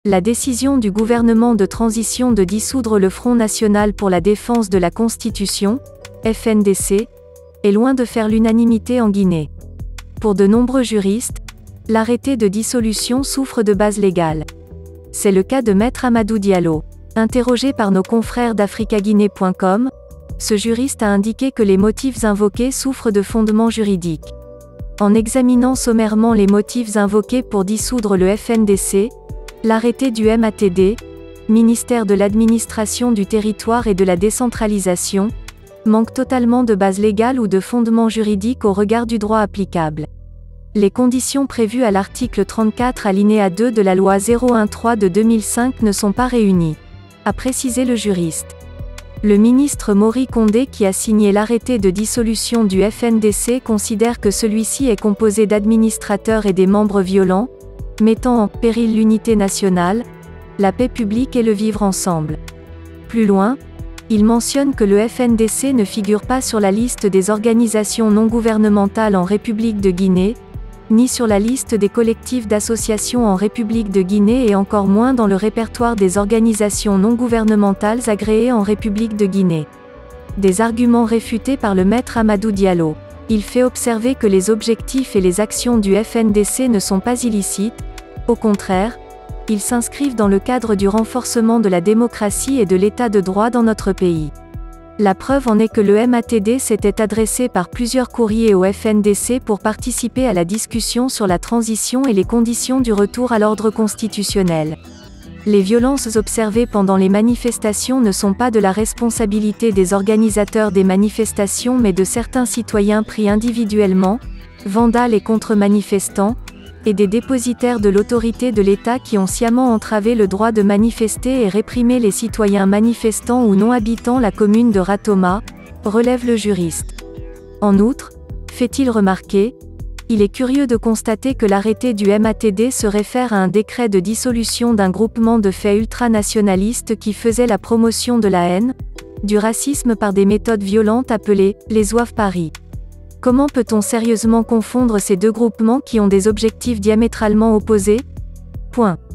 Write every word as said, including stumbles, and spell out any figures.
La décision du gouvernement de transition de dissoudre le Front national pour la défense de la Constitution, F N D C, est loin de faire l'unanimité en Guinée. Pour de nombreux juristes, l'arrêté de dissolution souffre de base légale. C'est le cas de Maître Amadou Diallo. Interrogé par nos confrères d'africaguinée point com, ce juriste a indiqué que les motifs invoqués souffrent de fondements juridiques. En examinant sommairement les motifs invoqués pour dissoudre le F N D C, l'arrêté du M A T D, ministère de l'Administration du Territoire et de la Décentralisation, manque totalement de base légale ou de fondement juridique au regard du droit applicable. Les conditions prévues à l'article trente-quatre alinéa deux de la loi zéro un treize de deux mille cinq ne sont pas réunies, a précisé le juriste. Le ministre Maury Condé, qui a signé l'arrêté de dissolution du F N D C, considère que celui-ci est composé d'administrateurs et des membres violents, mettant en péril l'unité nationale, la paix publique et le vivre ensemble. Plus loin, il mentionne que le F N D C ne figure pas sur la liste des organisations non gouvernementales en République de Guinée, ni sur la liste des collectifs d'associations en République de Guinée et encore moins dans le répertoire des organisations non gouvernementales agréées en République de Guinée. Des arguments réfutés par le maître Amadou Diallo. Il fait observer que les objectifs et les actions du F N D C ne sont pas illicites, au contraire, ils s'inscrivent dans le cadre du renforcement de la démocratie et de l'état de droit dans notre pays. La preuve en est que le M A T D s'était adressé par plusieurs courriers au F N D C pour participer à la discussion sur la transition et les conditions du retour à l'ordre constitutionnel. Les violences observées pendant les manifestations ne sont pas de la responsabilité des organisateurs des manifestations mais de certains citoyens pris individuellement, vandales et contre-manifestants, et des dépositaires de l'autorité de l'État qui ont sciemment entravé le droit de manifester et réprimé les citoyens manifestants ou non habitant la commune de Ratoma, relève le juriste. En outre, fait-il remarquer, il est curieux de constater que l'arrêté du M A T D se réfère à un décret de dissolution d'un groupement de faits ultranationalistes qui faisait la promotion de la haine, du racisme par des méthodes violentes appelées « les Zouaves Paris ». Comment peut-on sérieusement confondre ces deux groupements qui ont des objectifs diamétralement opposés ? Point.